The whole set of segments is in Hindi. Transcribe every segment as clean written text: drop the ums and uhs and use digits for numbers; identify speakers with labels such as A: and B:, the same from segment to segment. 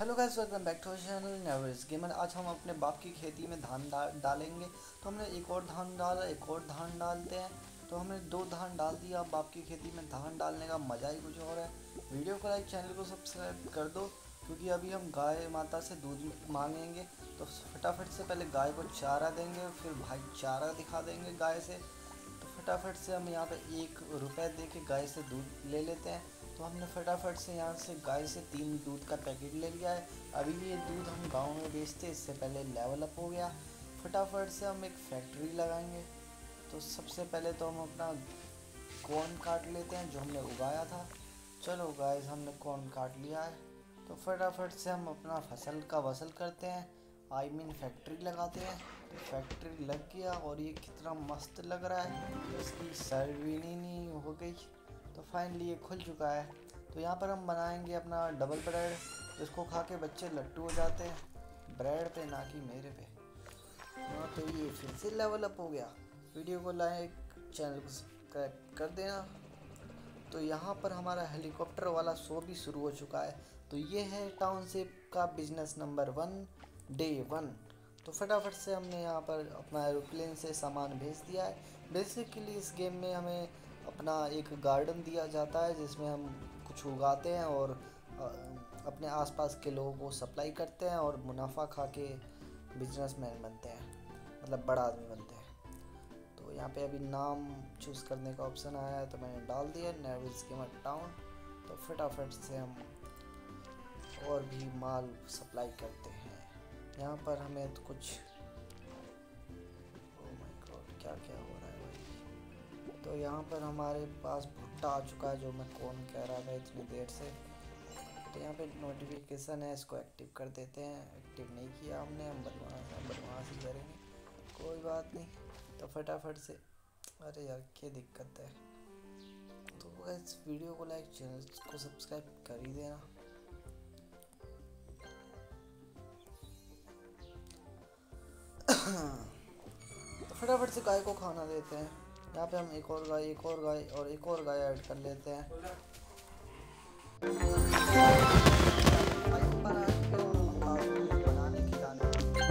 A: Hello guys, welcome back to channel Nevers gamer. आज हम अपने बाप की खेती में धान डालेंगे। तो हमने एक और धान डाला, एक और धान डालते हैं। तो हमने 2 धान डाल दिया। अब बाप की खेती में धान डालने का मज़ा ही कुछ और है। वीडियो को लाइक, चैनल को सब्सक्राइब कर दो, क्योंकि अभी हम गाय माता से दूध मांगेंगे। तो फटाफट से पहले गाय को चारा देंगे, फिर भाई चारा दिखा देंगे गाय से। तो फटाफट से हम यहाँ पे 1 रुपये दे के गाय से दूध ले लेते हैं। तो हमने फटाफट से यहाँ से गाय से 3 दूध का पैकेट ले लिया है। अभी ये दूध हम गांव में बेचते, इससे पहले लेवल अप हो गया। फटाफट से हम एक फैक्ट्री लगाएंगे। तो सबसे पहले तो हम अपना कॉर्न काट लेते हैं जो हमने उगाया था। चलो गाइस, हमने कॉर्न काट लिया है। तो फटाफट से हम अपना फसल का वसल करते हैं, फैक्ट्री लगाते हैं। तो फैक्ट्री लग गया और ये कितना मस्त लग रहा है। इसकी सर्विनी हो गई। तो फाइनली ये खुल चुका है। तो यहाँ पर हम बनाएंगे अपना डबल ब्रेड, जिसको खा के बच्चे लट्टू हो जाते हैं। ब्रेड पे ना कि मेरे पे। हाँ, तो ये फिर से लेवल अप हो गया। वीडियो को लाइक, चैनल को सब्सक्राइब कर देना। तो यहाँ पर हमारा हेलीकॉप्टर वाला शो भी शुरू हो चुका है। तो ये है टाउनशिप का बिजनेस नंबर 1 डे 1। तो फटाफट से हमने यहाँ पर अपना एरोप्लेन से सामान भेज दिया है। बेसिकली इस गेम में हमें अपना एक गार्डन दिया जाता है, जिसमें हम कुछ उगाते हैं और अपने आसपास के लोगों को सप्लाई करते हैं और मुनाफा खा के बिजनेसमैन बनते हैं, मतलब बड़ा आदमी बनते हैं। तो यहाँ पे अभी नाम चूज़ करने का ऑप्शन आया है, तो मैंने डाल दिया नेवर्स गेमर टाउन। तो फटाफट से हम और भी माल सप्लाई करते हैं। यहाँ पर हमें तो कुछ, ओह माय गॉड, क्या क्या हो रहा है भाई। तो यहाँ पर हमारे पास भुट्टा आ चुका है, जो मैं कौन कह रहा था इतनी देर से। तो यहाँ पे नोटिफिकेशन है, इसको एक्टिव कर देते हैं। एक्टिव नहीं किया हमने, हम बनवास ही करेंगे, कोई बात नहीं। तो फटाफट से, अरे यार क्या दिक्कत है। तो इस वीडियो को लाइक, चैनल को सब्सक्राइब कर ही देना। तो फटाफट से गाय को खाना देते हैं। यहाँ पे हम एक और गाय, एक और गाय और एक और गाय ऐड कर लेते हैं। बनाने की दाना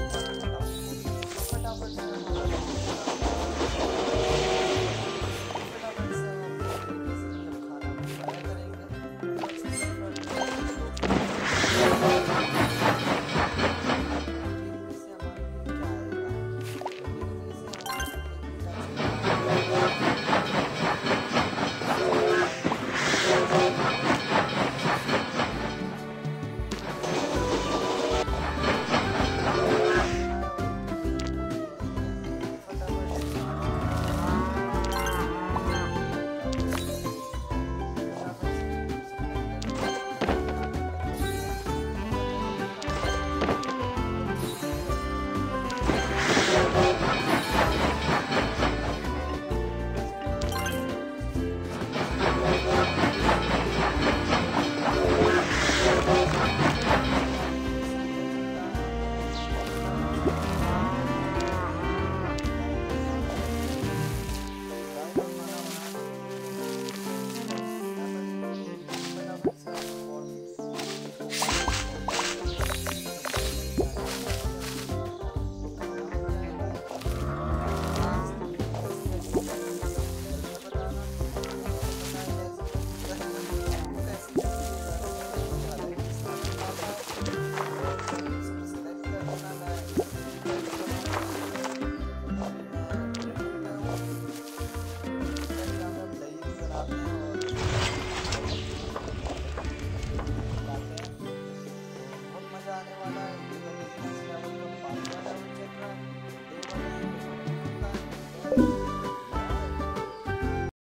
A: फटाफट से खाना करेंगे।